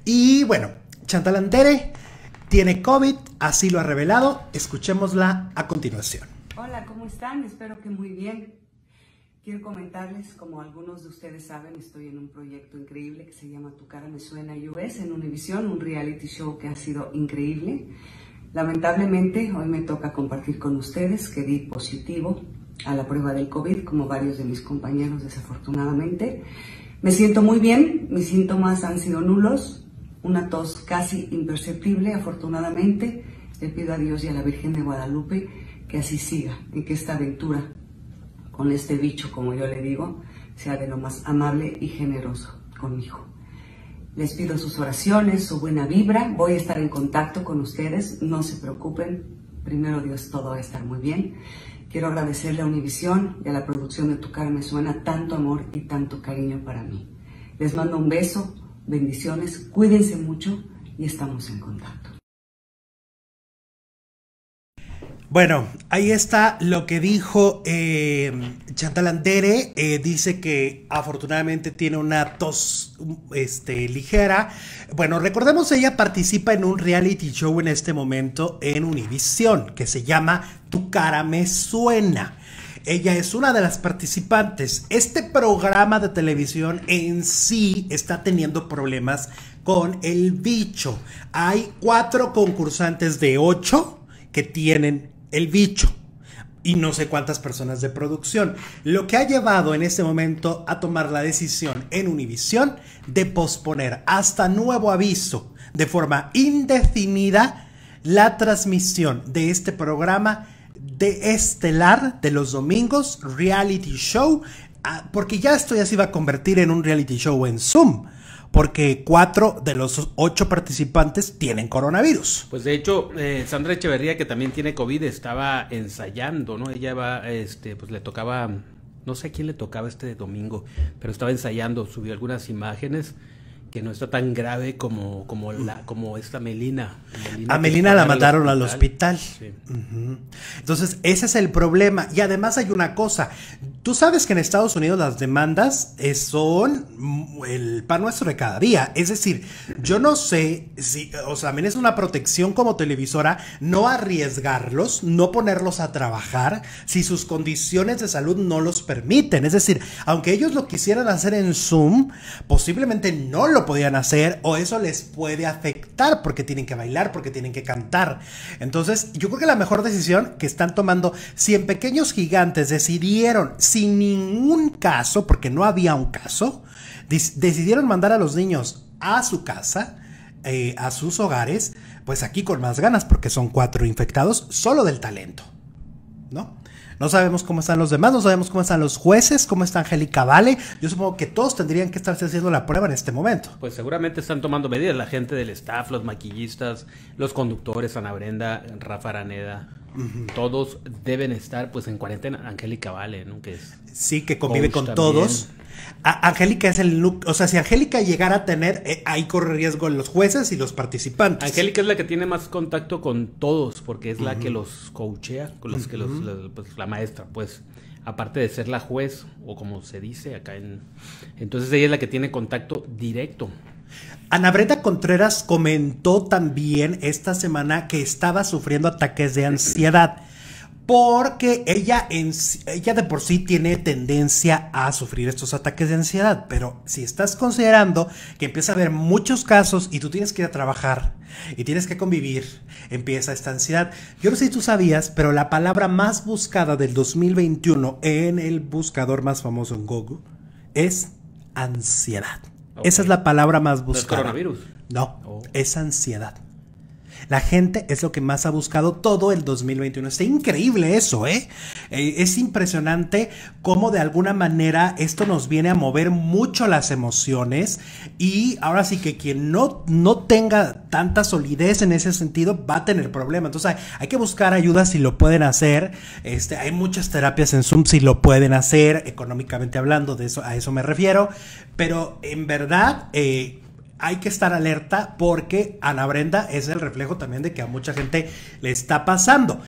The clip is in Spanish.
Y bueno, Chantal Andere tiene COVID, así lo ha revelado. Escuchémosla a continuación. Hola, ¿cómo están? Espero que muy bien. Quiero comentarles, como algunos de ustedes saben, estoy en un proyecto increíble que se llama Tu Cara Me Suena US en Univision, un reality show que ha sido increíble. Lamentablemente, hoy me toca compartir con ustedes que di positivo a la prueba del COVID, como varios de mis compañeros, desafortunadamente. Me siento muy bien, mis síntomas han sido nulos, una tos casi imperceptible, afortunadamente. Le pido a Dios y a la Virgen de Guadalupe que así siga y que esta aventura con este bicho, como yo le digo, sea de lo más amable y generoso conmigo. Les pido sus oraciones, su buena vibra. Voy a estar en contacto con ustedes, no se preocupen. Primero Dios, todo va a estar muy bien. Quiero agradecerle a Univision y a la producción de Tu Cara Me Suena tanto amor y tanto cariño para mí. Les mando un beso, bendiciones, cuídense mucho y estamos en contacto. Bueno, ahí está lo que dijo Chantal Andere. Dice que afortunadamente tiene una tos ligera. Bueno, recordemos, ella participa en un reality show en este momento en Univision que se llama Tu Cara Me Suena. Ella es una de las participantes. Este programa de televisión en sí está teniendo problemas con el bicho. Hay 4 concursantes de 8 que tienen el bicho y no sé cuántas personas de producción, lo que ha llevado en este momento a tomar la decisión en Univision de posponer hasta nuevo aviso de forma indefinida la transmisión de este programa de estelar de los domingos, reality show, porque ya esto ya se iba a convertir en un reality show en Zoom, porque 4 de los 8 participantes tienen coronavirus. Pues de hecho, Sandra Echeverría, que también tiene COVID, estaba ensayando, ¿no? Ella va, pues le tocaba, no sé a quién le tocaba este domingo, pero estaba ensayando, subió algunas imágenes que no está tan grave como esta Melina. A Melina la mandaron al hospital. Sí. Entonces, ese es el problema. Y además hay una cosa. Tú sabes que en Estados Unidos las demandas son el pan nuestro de cada día. Es decir, yo no sé si, o sea, también es una protección como televisora no arriesgarlos, no ponerlos a trabajar si sus condiciones de salud no los permiten. Es decir, aunque ellos lo quisieran hacer en Zoom, posiblemente no lo podían hacer o eso les puede afectar porque tienen que bailar, porque tienen que cantar. Entonces, yo creo que la mejor decisión que están tomando, si en Pequeños Gigantes decidieron sin ningún caso, porque no había un caso, decidieron mandar a los niños a su casa, a sus hogares, pues aquí con más ganas porque son 4 infectados solo del talento, ¿no? No sabemos cómo están los demás, no sabemos cómo están los jueces, cómo está Angélica Vale. Yo supongo que todos tendrían que estarse haciendo la prueba en este momento. Pues seguramente están tomando medidas, la gente del staff, los maquillistas, los conductores, Ana Brenda, Rafa Araneda, todos deben estar pues en cuarentena. Angélica Vale, ¿no? Que es sí, que convive con también. Todos. Angélica es o sea, si Angélica llegara a tener, ahí corre riesgo los jueces y los participantes. Angélica es la que tiene más contacto con todos, porque es la que los coachea, con los que pues, la maestra, pues, aparte de ser la juez, o como se dice acá entonces ella es la que tiene contacto directo. Ana Brenda Contreras comentó también esta semana que estaba sufriendo ataques de ansiedad. Porque ella de por sí tiene tendencia a sufrir estos ataques de ansiedad, pero si estás considerando que empieza a haber muchos casos y tú tienes que ir a trabajar y tienes que convivir, empieza esta ansiedad. Yo no sé si tú sabías, pero la palabra más buscada del 2021 en el buscador más famoso en Google es ansiedad. Okay. Esa es la palabra más buscada. ¿No es coronavirus? No, es ansiedad. La gente es lo que más ha buscado todo el 2021. Está increíble eso, ¿eh? Es impresionante cómo de alguna manera esto nos viene a mover mucho las emociones y ahora sí que quien no tenga tanta solidez en ese sentido va a tener problemas. Entonces hay que buscar ayuda si lo pueden hacer. Hay muchas terapias en Zoom si lo pueden hacer, económicamente hablando, a eso me refiero. Pero en verdad hay que estar alerta porque Ana Brenda es el reflejo también de que a mucha gente le está pasando.